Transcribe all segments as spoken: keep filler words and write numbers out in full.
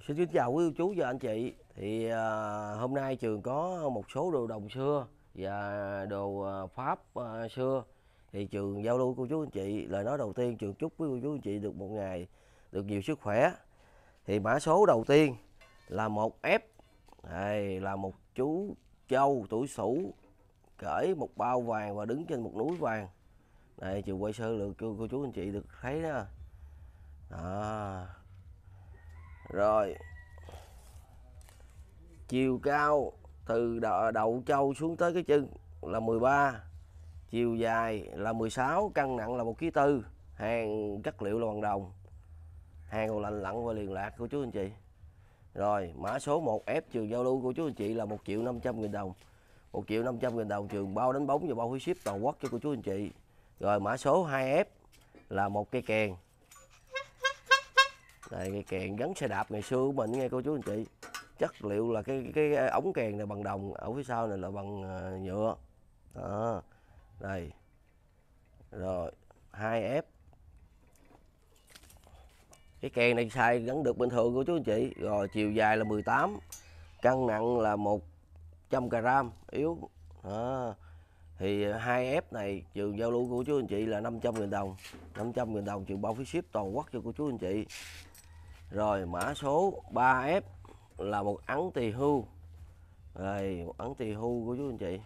Xin kính chào quý cô chú và anh chị. Thì à, hôm nay trường có một số đồ đồng xưa và đồ à, Pháp à, xưa. Thì trường giao lưu cô chú anh chị. Lời nói đầu tiên trường chúc quý cô chú anh chị được một ngày được nhiều sức khỏe. Thì mã số đầu tiên là một F. Đây là một chú trâu tuổi Sửu cởi một bao vàng và đứng trên một núi vàng. Đây trường quay sơ lược cô, cô chú anh chị được thấy đó. Đó. Rồi chiều cao từ đầu trâu xuống tới cái chân là mười ba, chiều dài là mười sáu, cân nặng là một ký tư, hàng chất liệu là bằng đồng, hàng còn lành lặn và liền lạc cô chú anh chị. Rồi mã số một F trường giao lưu của chú anh chị là một triệu năm trăm nghìn đồng. một triệu năm trăm nghìn đồng trường bao đánh bóng và bao phí ship toàn quốc cho cô chú anh chị. Rồi mã số hai F là một cây kèn. Đây, cây kèn gắn xe đạp ngày xưa của mình nghe cô chú anh chị. Chất liệu là cái cái ống kèn này bằng đồng, ở phía sau này là bằng uh, nhựa. Đó. Đây. Rồi, hai F. Cái kèn này xài gắn được bình thường của chú anh chị. Rồi chiều dài là mười tám, cân nặng là một trăm gram yếu. Đó. Thì hai F này trường giao lưu của chú anh chị là năm trăm nghìn đồng. năm trăm nghìn đồng trường bao phí ship toàn quốc cho cô chú anh chị. Rồi mã số ba F là một ấn tỳ hưu. Đây, một ấn tỳ hưu của chú anh chị.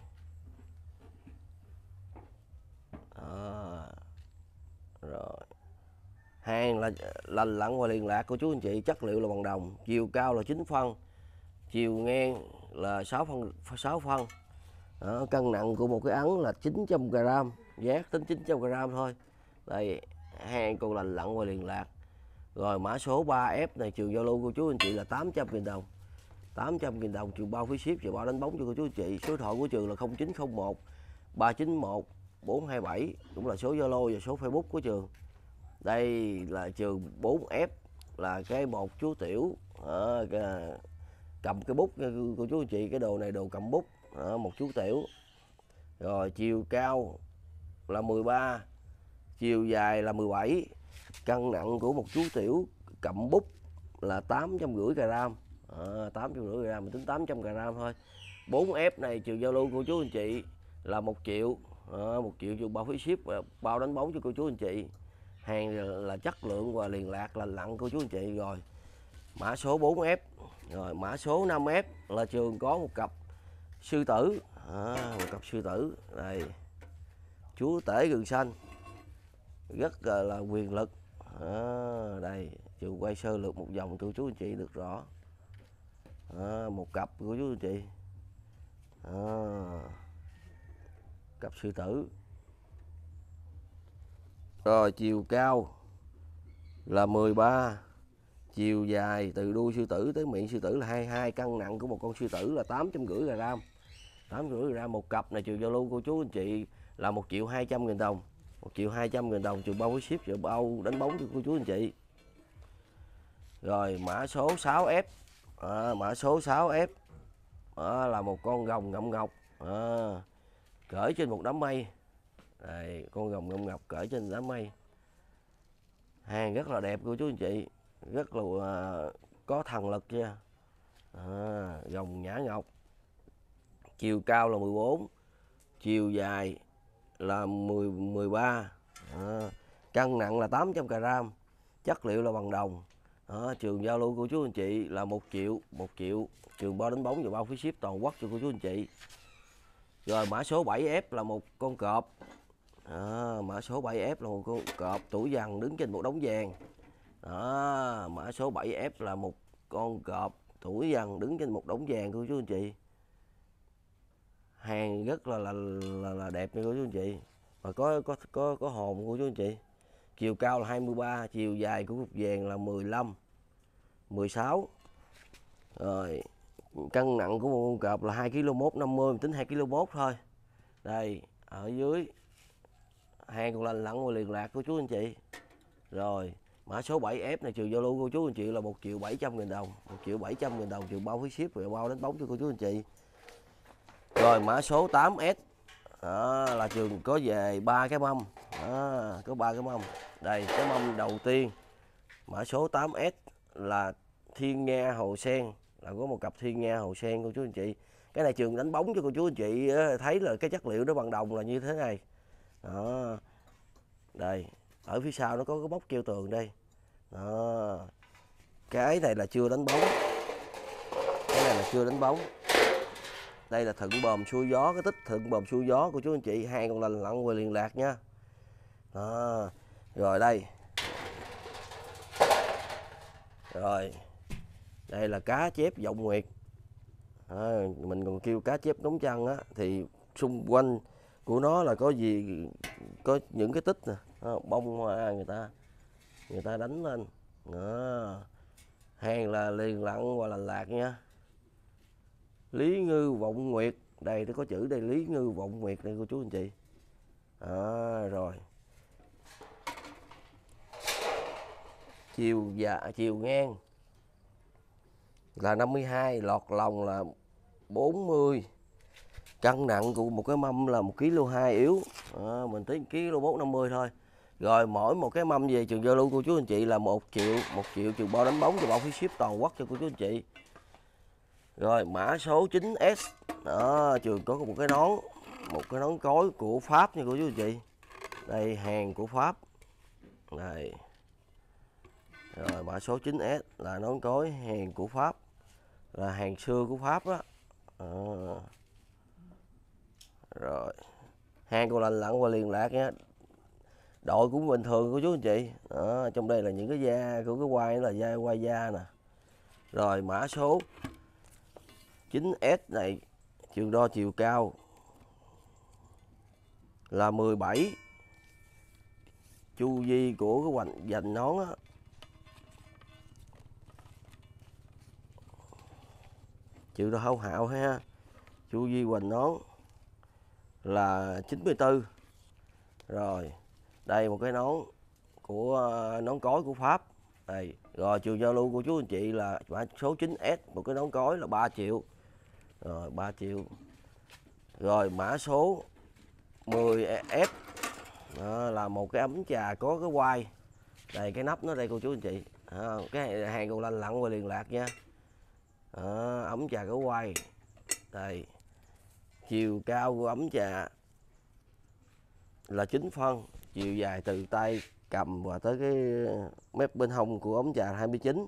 Đó. Rồi. Hàng là lành lặn và liền lạc của chú anh chị, chất liệu là bằng đồng, chiều cao là chín phân, chiều ngang là sáu phân sáu phân. Đó, cân nặng của một cái ấn là chín trăm gram, vát tính chín trăm gram thôi. Đây, hàng còn lành lặn và liền lạc. Rồi mã số ba F này trường giao lưu của chú anh chị là tám trăm nghìn đồng. tám trăm nghìn đồng trường bao phí ship và bao đánh bóng cho cô chú anh chị. Số điện thoại của trường là không chín không một ba chín một bốn hai bảy, cũng là số Zalo và số Facebook của trường. Đây là trường bốn F là cái một chú tiểu. Đó, cái, cầm cái bút của chú anh chị, cái đồ này đồ cầm bút. Đó, một chú tiểu. Rồi chiều cao là mười ba, chiều dài là mười bảy, cân nặng của một chú tiểu cầm bút là tám trăm rưỡi gram. À, tám trăm rưỡi gram, mình tính tám trăm gram thôi. bốn F này trường giao lưu của chú anh chị là một triệu. À, một triệu trường bao phí ship và bao đánh bóng cho cô chú anh chị. Hàng là, là chất lượng và liền lạc lành lặn cô chú anh chị. Rồi mã số bốn F. Rồi mã số năm F là trường có một cặp sư tử. À, một cặp sư tử. Đây, chúa tể rừng xanh, rất là, là quyền lực. À, đây trường quay sơ lược một vòng cho chú anh chị được rõ. À, một cặp của chú anh chị. À, cặp sư tử. Rồi chiều cao là mười ba, chiều dài từ đuôi sư tử tới miệng sư tử là hai mươi hai, cân nặng của một con sư tử là tám trăm rưỡi gram. tám trăm rưỡi gram. Một cặp này trường giao lưu của chú anh chị là một triệu hai trăm nghìn đồng. một triệu hai trăm nghìn đồng trường bao với ship và bao đánh bóng cho cô chú anh chị. Rồi mã số sáu F. À, mã số sáu F. À, là một con rồng ngậm ngọc. À, cởi trên một đám mây. Đây, con rồng ngậm ngọc cởi trên đám mây. Hàng rất là đẹp của chú anh chị, rất là uh, có thần lực nha. À, rồng nhã ngọc. Chiều cao là mười bốn, chiều dài là mười, mười ba, à, cân nặng là tám trăm gram, chất liệu là bằng đồng. Đó, trường giao lưu của chú anh chị là một triệu, một triệu trường bao đánh bóng và bao phí ship toàn quốc cho cô chú anh chị. Rồi mã số bảy F là một con cọp. À, mã số bảy F là một con cọp tuổi dần đứng trên một đống vàng. Đó, mã số bảy F là một con cọp tuổi dần đứng trên một đống vàng của chú anh chị. Hàng rất là là, là, là đẹp nha cô chú anh chị, và có có có có hồn của chú anh chị. Chiều cao là hai mươi ba, chiều dài của cục vàng là mười lăm, mười sáu. Rồi cân nặng của một con cọp là hai ki lô một năm mươi, mình tính hai ki lô một thôi. Đây, ở dưới hàng còn lành lặn và liền lạc của chú anh chị. Rồi mã số bảy F này trường giao lưu của chú anh chị là một triệu bảy trăm nghìn đồng. một triệu bảy trăm nghìn đồng trường bao phí ship và bao đánh bóng cho cô chú anh chị. Rồi mã số tám S. Đó, là trường có về ba cái mâm. Đó, có ba cái mâm. Đây, cái mâm đầu tiên mã số tám S là thiên nga hồ sen, là có một cặp thiên nga hồ sen cô chú anh chị. Cái này trường đánh bóng cho cô chú anh chị thấy là cái chất liệu nó bằng đồng là như thế này. Đó. Đây, ở phía sau nó có cái móc treo tường đây. Đó. Cái này là chưa đánh bóng. Cái này là chưa đánh bóng. Đây là thuận bồm xuôi gió, cái tích thuận bồm xuôi gió của chú anh chị, hàng còn lành lặn và liền lạc nha. Đó. Rồi đây. Rồi. Đây là cá chép vọng nguyệt. À, mình còn kêu cá chép đóng trăng á, thì xung quanh của nó là có gì, có những cái tích nè, bông hoa người ta người ta đánh lên. Đó. Hàng là liền lặn và lành lạc nha. Lý ngư vọng nguyệt, đây nó có chữ đây, Lý ngư vọng nguyệt đây cô chú anh chị. À, rồi chiều dạ chiều ngang là năm mươi hai, lọt lòng là bốn mươi, cân nặng của một cái mâm là một ký hai yếu. À, mình tính ký một năm mươi thôi. Rồi mỗi một cái mâm về trường giao lưu cô chú anh chị là một triệu, một triệu trường bao đánh bóng cho bao phí ship toàn quốc cho cô chú anh chị. Rồi mã số chín S. Đó, trường có một cái nón, một cái nón cối của Pháp nha cô chú anh chị. Đây hàng của Pháp. Đây. Rồi mã số chín S là nón cối hàng của Pháp, là hàng xưa của Pháp á. À. Rồi hàng còn lành lặn và liền lạc nha. Đội cũng bình thường của chú anh chị. Đó, trong đây là những cái da của cái quai, là da quai da nè. Rồi mã số chín S này trường đo chiều cao là mười bảy, chu vi của cái hoành dành nón á chịu đo hao hạo ha, chu vi hoành nón là chín mươi tư. Rồi đây một cái nón của nón cối của Pháp đây. Rồi trường giao lưu của chú anh chị là mã số chín S, một cái nón cối là ba triệu. Rồi ba triệu. Rồi mã số mười F. Đó, là một cái ấm trà có cái quai đây, cái nắp nó đây cô chú anh chị. À, cái hàng còn lành lặn và liền lạc nha. À, ấm trà có quai đây. Chiều cao của ấm trà là chín phân, chiều dài từ tay cầm và tới cái mép bên hông của ống trà hai mươi chín.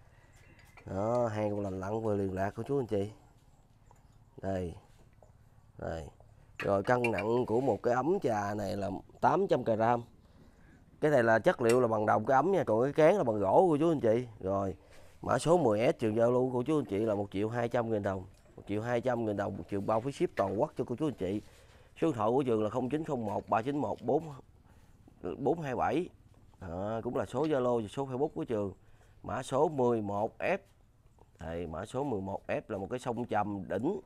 Đó, hàng còn lành lặn vừa liền lạc của chú anh chị. Đây. Đây. Rồi cân nặng của một cái ấm trà này là tám trăm gram. Cái này là chất liệu là bằng đồng cái ấm nha, còn cái cán là bằng gỗ của chú anh chị. Rồi mã số mười S trường giao lưu của chú anh chị là một triệu hai trăm nghìn đồng. một triệu hai trăm nghìn đồng, một triệu bao phí ship toàn quốc cho cô chú anh chị. Số điện thoại của trường là không chín không một ba chín một bốn bốn hai bảy. À, cũng là số Zalo và số Facebook của trường. Mã số mười một F. Đây, mã số mười một F là một cái sông trầm đỉnh.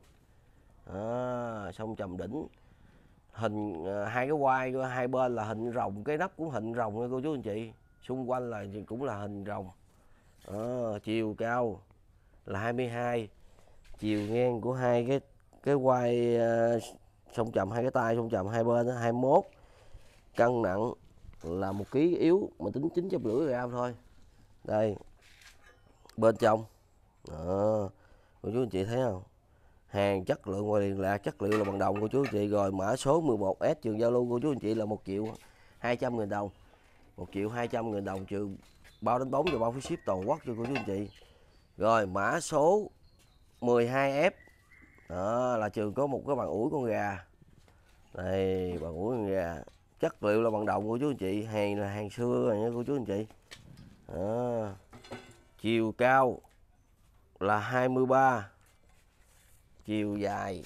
À, sông trầm đỉnh. Hình hai cái quai hai bên là hình rồng, cái nắp cũng hình rồng nha cô chú anh chị. Xung quanh là cũng là hình rồng. À, chiều cao là hai mươi hai, chiều ngang của hai cái cái quai uh, sông trầm, hai cái tay sông trầm hai bên đó, hai mươi mốt. Cân nặng là một ký yếu, mà tính chín trăm rưỡi gram thôi. Đây bên trong đó, cô chú anh chị thấy không, hàng chất lượng và liền lạc, chất liệu là bằng đồng của chú anh chị. Rồi mã số mười một S trường giao lưu của chú anh chị là một triệu hai trăm nghìn đồng. một triệu hai trăm nghìn đồng trường bao đánh bóng và bao phí ship toàn quốc cho cô chú anh chị. Rồi mã số mười hai F. Đó, là trường có một cái bàn ủi con gà. Đây, bàn ủi con gà. Chất liệu là bằng đồng của chú anh chị, hàng là hàng xưa rồi nha cô chú anh chị. Đó. Chiều cao là hai mươi ba, chiều dài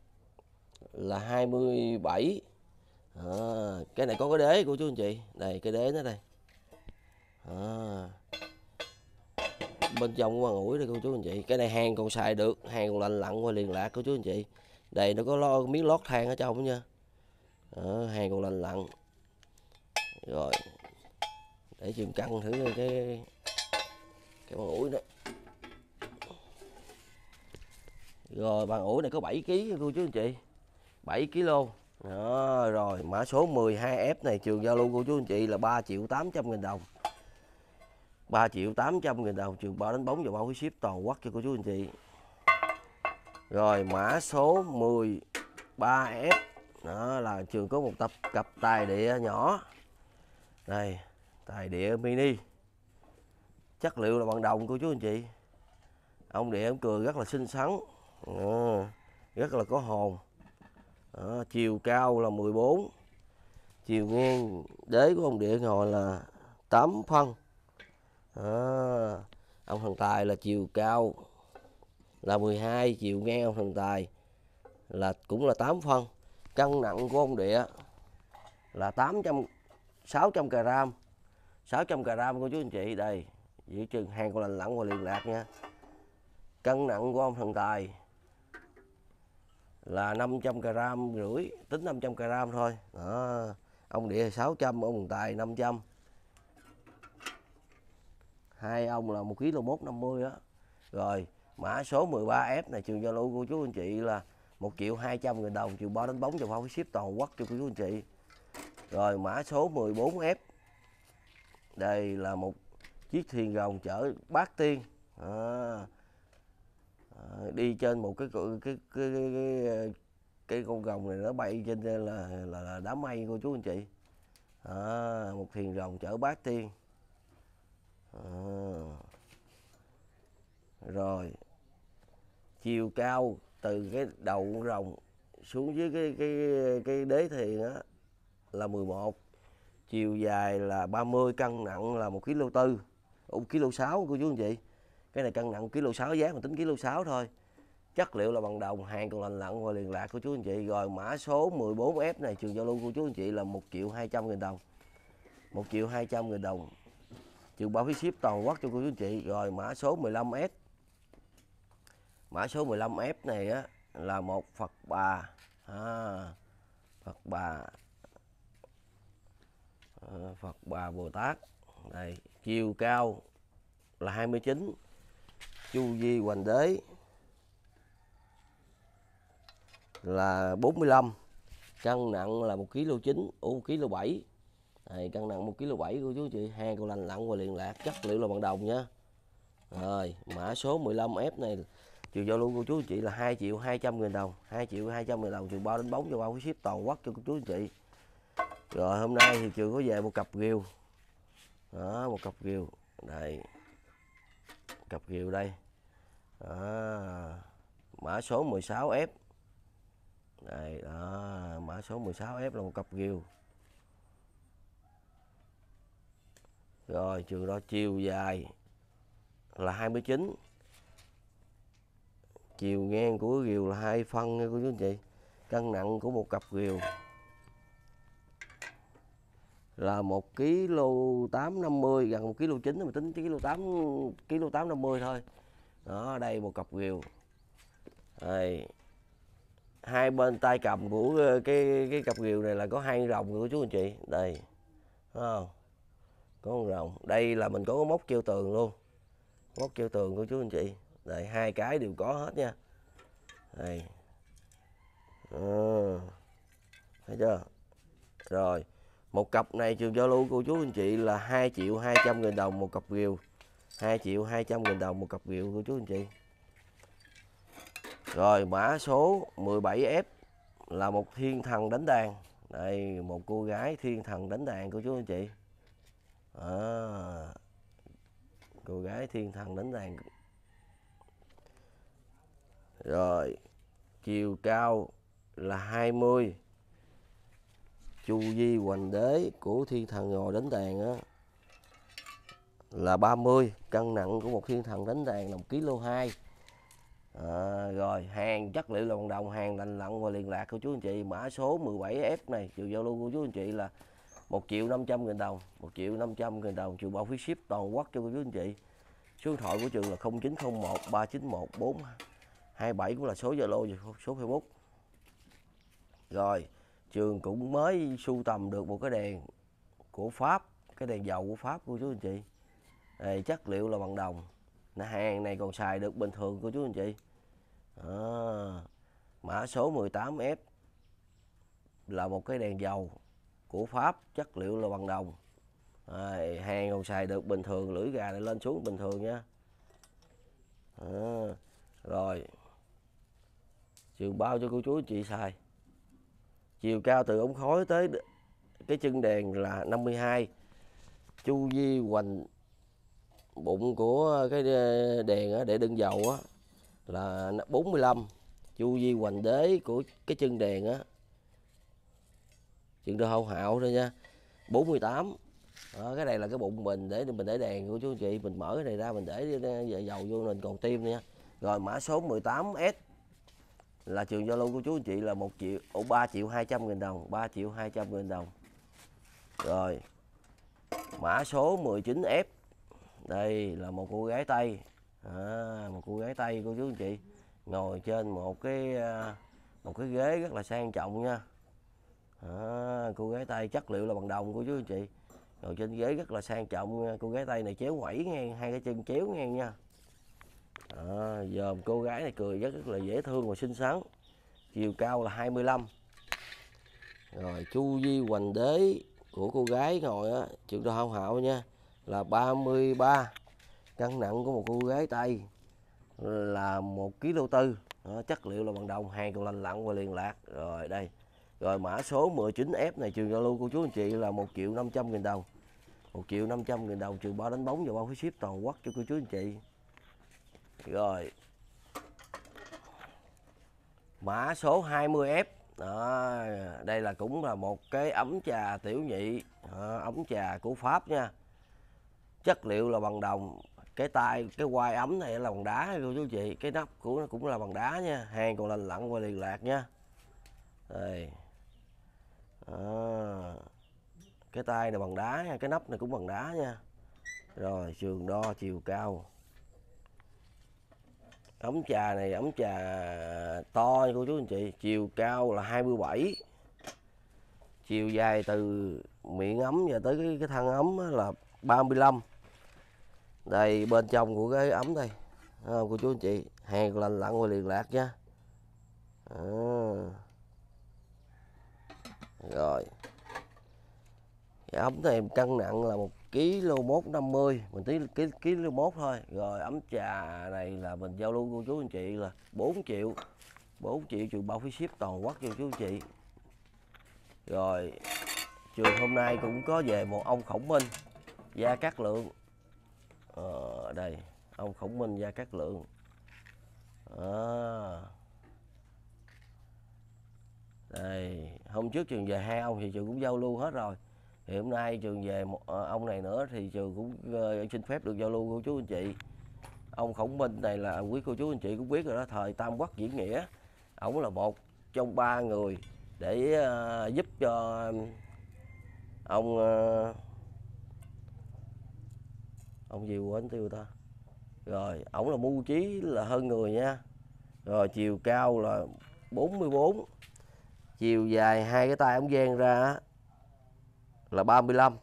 là hai mươi bảy. À, cái này có cái đế của chú anh chị. Đây cái đế nó đây. À, bên trong của bàn ủi đây cô chú anh chị. Cái này hàng còn xài được, hàng còn lành lặn và liền lạc của chú anh chị. Đây nó có lo miếng lót than ở trong đó nha. Đó, hàng còn lành lặn. Rồi để chừng cân thử cái cái, cái bàn ủi đó. Rồi bàn ủi này có bảy ký cô chú anh chị, bảy ki lô. Đó, rồi mã số mười hai F này trường giao lưu của chú anh chị là ba triệu tám trăm nghìn đồng. ba triệu tám trăm nghìn đồng, trường bao đánh bóng và bao phí ship toàn quốc cho cô chú anh chị. Rồi mã số mười ba F, đó là trường có một tập cặp tài địa nhỏ. Đây, tài địa mini. Chất liệu là bằng đồng cô chú anh chị. Ông địa ông cười rất là xinh xắn, à, rất là có hồn. Đó, chiều cao là mười bốn, chiều ngang đế của ông địa ngồi là tám phân. Đó, ông thần tài là chiều cao là mười hai, chiều ngang ông thần tài là cũng là tám phân. Cân nặng của ông địa là tám trăm sáu trăm gram, sáu trăm gram cô chú anh chị. Đây, giữ chừng hàng còn lành lặn và liền lạc nha. Cân nặng của ông thần tài là năm trăm gram rưỡi, tính năm trăm gram thôi. Đó, ông địa sáu trăm, ông thần tài năm trăm. Hai ông là một ki lô một năm mươi á. Rồi, mã số mười ba F này trường giao lưu cô chú anh chị là một triệu hai trăm nghìn đồng, chiều bao đánh bóng và bao phí ship toàn quốc cho cô chú anh chị. Rồi mã số mười bốn F. Đây là một chiếc thuyền rồng chở bát tiên. À, đi trên một cái cái cái cái, cái, cái con rồng này nó bay trên là là, là đám mây cô chú anh chị. À, một thuyền rồng chở bát tiên. À, rồi chiều cao từ cái đầu con rồng xuống dưới cái cái cái đế thuyền á là mười một, chiều dài là ba mươi, cân nặng là một ki lô tư, một ki lô sáu cô chú anh chị. Cái này cân nặng một ki lô sáu, giá mà tính ki lô sáu thôi. Chất liệu là bằng đồng, hàng còn lành lặn và liền lạc của chú anh chị. Rồi mã số mười bốn F này trường giao lưu của chú anh chị là một triệu hai trăm nghìn đồng, một triệu hai trăm nghìn đồng, trường bao phí ship toàn quốc cho cô chú anh chị. Rồi mã số mười lăm S, mã số mười lăm F này á là một Phật bà, à, Phật bà, à, Phật bà Bồ Tát. Đây, chiều cao là hai mươi chín, chu vi hoành đế là bốn mươi lăm, cân nặng là một ki lô chín, một ki lô bảy. Đây, cân nặng một ki lô bảy của chú chị, hàng còn lành lặn và liền lạc, chất liệu là bằng đồng nha. Rồi mã số mười lăm F này chiều giao lưu của chú chị là hai triệu hai trăm nghìn đồng, hai triệu hai trăm nghìn đồng, trường bao đánh bóng cho bao phí ship toàn quốc cho chú anh chị. Rồi hôm nay thì trường có về một cặp rìu. Đó, một cặp rìu. Đây, cặp rìu đây. Đó, mã số mười sáu F. Đây, đó, mã số mười sáu F là một cặp rìu. Rồi trường đó chiều dài là hai mươi chín, chiều ngang của rìu là hai phân nha cô chú anh chị. Cân nặng của một cặp rìu là một ki lô tám năm mươi, gần một ki lô chín, mà tính ki lô tám, ki lô tám năm mươi thôi. Đó, đây một cặp rìu. Đây, hai bên tay cầm của cái cái cặp rìu này là có hai rồng của chú anh chị. Đây, thấy không? Có con rồng. Đây là mình có cái móc treo tường luôn, móc treo tường của chú anh chị. Đây, hai cái đều có hết nha. Đây, à, thấy chưa? Rồi một cặp này trường giao lưu cô chú anh chị là hai triệu hai trăm nghìn đồng một cặp rìu, hai triệu hai trăm nghìn đồng một cặp rìu của chú anh chị. Rồi mã số mười bảy F là một thiên thần đánh đàn. Đây, một cô gái thiên thần đánh đàn của chú anh chị. À, cô gái thiên thần đánh đàn. Rồi chiều cao là hai mươi, chu vi hoành đế của thiên thần ngồi đánh đàn á là ba mươi, cân nặng của một thiên thần đánh đàn là một ki lô hai. À, rồi hàng chất liệu là bằng đồng, hàng lành lặn và liền lạc của chú anh chị. Mã số mười bảy F này chiều giao lưu của chú anh chị là một triệu năm trăm nghìn đồng, một triệu năm trăm nghìn đồng, chiều bao phí ship toàn quốc cho cô chú anh chị. Số điện thoại của trường là không chín không một ba chín một bốn hai bảy, cũng là số Zalo và số Facebook. Rồi trường cũng mới sưu tầm được một cái đèn của Pháp, cái đèn dầu của Pháp của chú anh chị. Đây, chất liệu là bằng đồng, hàng này còn xài được bình thường của chú anh chị. À, mã số mười tám F là một cái đèn dầu của Pháp, chất liệu là bằng đồng. Rồi, hàng còn xài được bình thường, lưỡi gà này lên xuống bình thường nha. À, rồi trường bao cho cô chú anh chị xài. Chiều cao từ ống khói tới cái chân đèn là năm mươi hai, chu vi hoành bụng của cái đèn để đựng dầu á là bốn mươi lăm, chu vi hoành đế của cái chân đèn á, chuyện đồ hậu hạo thôi nha, bốn mươi tám. Đó, cái này là cái bụng mình để mình để đèn của chú anh chị, mình mở cái này ra mình để dầu vô mình còn tim nha. Rồi mã số mười tám S là trường Zalo của chú anh chị là một triệu ba triệu hai trăm nghìn đồng, ba triệu hai trăm nghìn đồng. Rồi mã số mười chín F đây là một cô gái Tây, à, một cô gái Tây cô chú anh chị, ngồi trên một cái một cái ghế rất là sang trọng nha. À, cô gái Tây chất liệu là bằng đồng của chú anh chị, ngồi trên ghế rất là sang trọng. Cô gái Tây này chéo quẩy ngang, hai cái chân chéo ngang nha. À, giờ cô gái này cười rất, rất là dễ thương và xinh xắn. Chiều cao là hai mươi lăm. Rồi chu vi hoành đế của cô gái ngồi á, chuyện đồ hao hạo nha, là ba mươi ba. Cân nặng của một cô gái Tây là một ký lô tư. Đó, chất liệu là bằng đồng, hàng còn lành lặn và liền lạc. Rồi đây. Rồi mã số mười chín F này trường Zalo của chú anh chị là một triệu năm trăm nghìn đồng. một triệu năm trăm nghìn đồng trường bao đánh bóng và bao phí ship toàn quốc cho cô chú anh chị. Rồi. Mã số hai mươi F. Đó, đây là cũng là một cái ấm trà tiểu nhị, đó, ấm trà của Pháp nha. Chất liệu là bằng đồng, cái tay cái quai ấm này là bằng đá cô chú chị, cái nắp của nó cũng là bằng đá nha, hàng còn lành lặn và liền lạc nha. Đây. À, cái tay này bằng đá nha, cái nắp này cũng bằng đá nha. Rồi trường đo chiều cao. Ấm trà này ấm trà to nha cô chú anh chị, chiều cao là hai mươi bảy, chiều dài từ miệng ấm và tới cái, cái thân ấm là ba mươi lăm. Đây bên trong của cái ấm đây, à, cô chú anh chị, hàng lành lặn và liền lạc nha. À. Rồi cái ấm này cân nặng là một ký lô mốt năm mươi, mình tí ký ký lô mốt thôi. Rồi ấm trà này là mình giao lưu cô chú anh chị là bốn triệu, bốn triệu trừ bao phí ship toàn quốc cho chú anh chị. Rồi trường hôm nay cũng có về một ông Khổng Minh Gia Cát Lượng. Ờ, đây ông Khổng Minh Gia Cát Lượng. À. Đây hôm trước trường về hai ông thì trường cũng giao lưu hết rồi, thì hôm nay trường về một ông này nữa thì trường cũng uh, xin phép được giao lưu cô chú anh chị. Ông Khổng Minh này là quý cô chú anh chị cũng biết rồi đó, thời Tam Quốc diễn nghĩa, ổng là một trong ba người để uh, giúp cho ông uh, ông gì quên tiêu ta. Rồi ổng là mưu trí là hơn người nha. Rồi chiều cao là bốn mươi bốn, chiều dài hai cái tay ống dang ra là ba mươi lăm.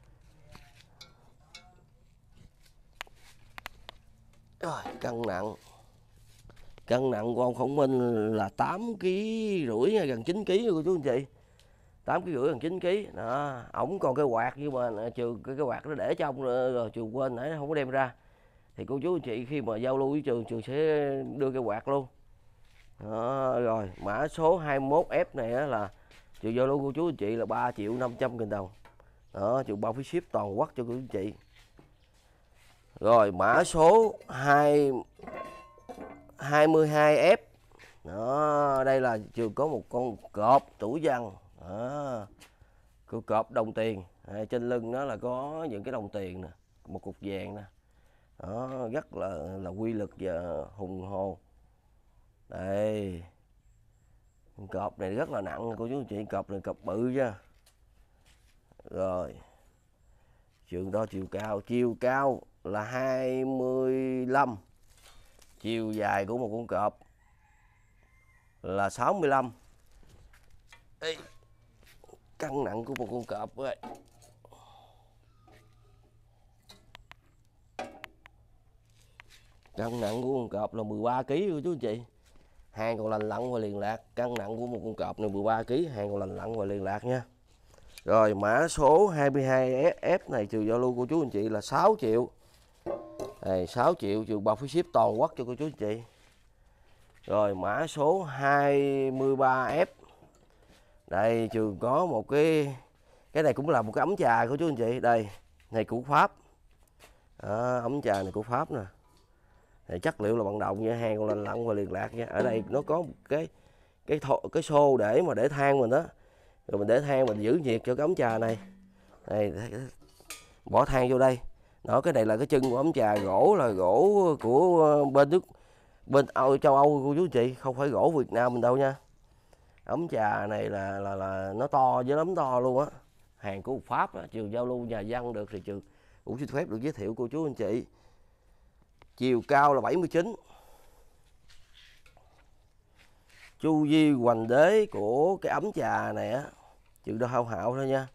Rồi cân nặng cân nặng của ông Khổng Minh là tám ký rưỡi, gần chín ký của chú anh chị, tám ký rưỡi gần chín ký đó. Ổng còn cái quạt nhưng mà trường cái, cái quạt nó để trong rồi trường quên nãy không có đem ra, thì cô chú anh chị khi mà giao lưu với trường trường sẽ đưa cái quạt luôn đó. Rồi mã số hai mươi mốt F này là trường giao lưu cô chú anh chị là ba triệu năm trăm nghìn đồng đó, trường bao phí ship toàn quốc cho cô chú anh chị. Rồi mã số hai hai mươi hai F đó, đây là trường có một con cọp tủ văn đó, con cọp đồng tiền. À, trên lưng nó là có những cái đồng tiền nè, một cục vàng nè đó, rất là là quy lực và hùng hồ. Đây con cọp này rất là nặng cô chú anh chị, cọp này cọp bự nha. Rồi trường đo chiều cao, chiều cao là hai mươi lăm, chiều dài của một con cọp là sáu mươi lăm. Ê, cân nặng của một con cọp ơi, cân nặng của con cọp là mười ba ký của chú anh chị, hàng còn lành lặn và liền lạc. Cân nặng của một con cọp này mười ba ký, hàng còn lành lặn và liền lạc nha. Rồi mã số hai mươi hai F này trường giao lưu cô chú anh chị là sáu triệu. Đây, sáu triệu trường bao phí ship toàn quốc cho cô chú anh chị. Rồi mã số hai mươi ba F. Đây trường có một cái cái này cũng là một cái ấm trà của chú anh chị. Đây, này của Pháp. Đó, ấm trà này của Pháp nè. Này chất liệu là bằng đồng nha, hàng còn lành lặn và liền lạc nha. Ở đây nó có một cái cái thô, cái xô để mà để than mình đó. Rồi mình để than mình giữ nhiệt cho cái ấm trà này. Đây, bỏ than vô đây. Đó, cái này là cái chân của ấm trà, gỗ là gỗ của bên nước bên Âu, châu Âu của chú chị, không phải gỗ Việt Nam mình đâu nha. Ấm trà này là là là nó to với lắm to luôn á. Hàng của Pháp á, trường giao lưu nhà văn được thì trường cũng xin phép được giới thiệu cô chú anh chị. Chiều cao là bảy mươi chín. Chu vi hoành đế của cái ấm trà này á, trường đâu hao hạo thôi nha,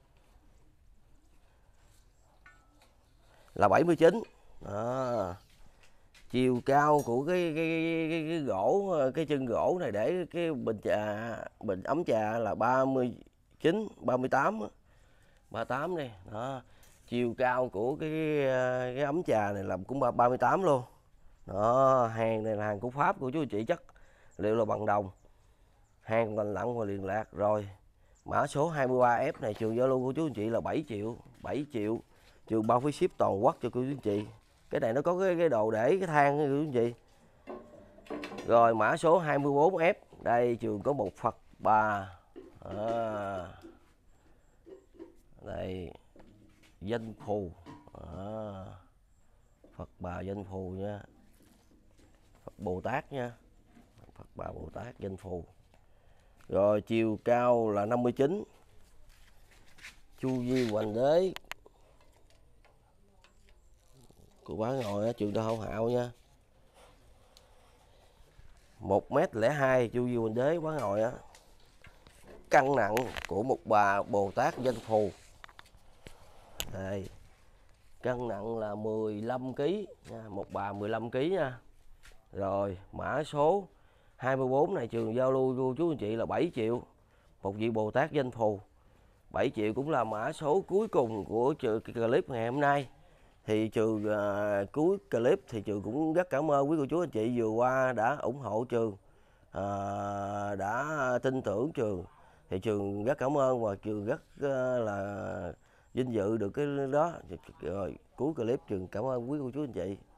là bảy mươi chín. Đó. Chiều cao của cái cái, cái, cái, cái gỗ, cái chân gỗ này để cái bình trà, bình ấm trà là ba mươi chín, ba mươi tám, ba mươi tám đi. Đó. Chiều cao của cái cái ấm trà này là cũng ba mươi tám luôn. Đó, hàng này là hàng của Pháp của chú chị, chất liệu là bằng đồng, hàng lành lặn và liền lạc. Rồi mã số hai mươi ba F này trường giao lưu của chú anh chị là bảy triệu, bảy triệu trường bao phí ship toàn quốc cho cô chú anh chị. Cái này nó có cái, cái đồ để cái than của chú anh chị. Rồi mã số hai mươi bốn F, đây trường có một Phật Bà. À, đây danh phù. À, Phật Bà danh phù nha, Phật Bồ Tát nha, Phật Bà Bồ Tát danh phù. Rồi chiều cao là năm mươi chín. Chu vi hoành đế của bá ngồi á, trường Đào Hạo nha, một mét lẻ hai chu vi hoành đế bá ngồi á. Cân nặng của một bà Bồ Tát danh phù. Đây, cân nặng là mười lăm ki lô gam nha, một bà mười lăm ki lô gam nha. Rồi mã số hai mươi bốn này trường giao lưu cô chú anh chị là bảy triệu, một vị Bồ Tát danh phù. bảy triệu cũng là mã số cuối cùng của trường clip ngày hôm nay. Thì trường uh, cuối clip thì trường cũng rất cảm ơn quý cô chú anh chị vừa qua đã ủng hộ trường, uh, đã tin tưởng trường. Thì trường rất cảm ơn và trường rất uh, là vinh dự được cái đó. Rồi cuối clip trường cảm ơn quý cô chú anh chị.